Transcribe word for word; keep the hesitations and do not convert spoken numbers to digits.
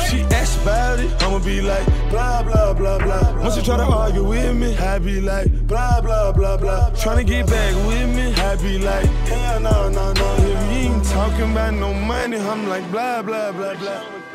she asks about it, I'ma be like, blah, blah, blah, blah. Once you try to argue with me, I be like, blah, blah, blah, blah. Tryna get back with me, I be like, hell no, no, no. If you ain't talking about no money, I'm like, blah, blah, blah, blah.